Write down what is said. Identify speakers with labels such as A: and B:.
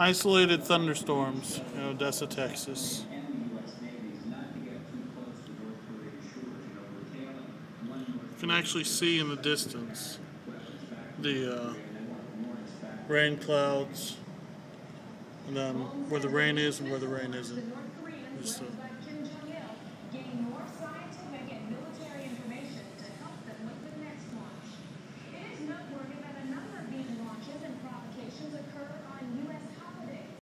A: Isolated thunderstorms in Odessa, Texas. You can actually see in the distance the rain clouds, and then where the rain is and where the rain isn't. Just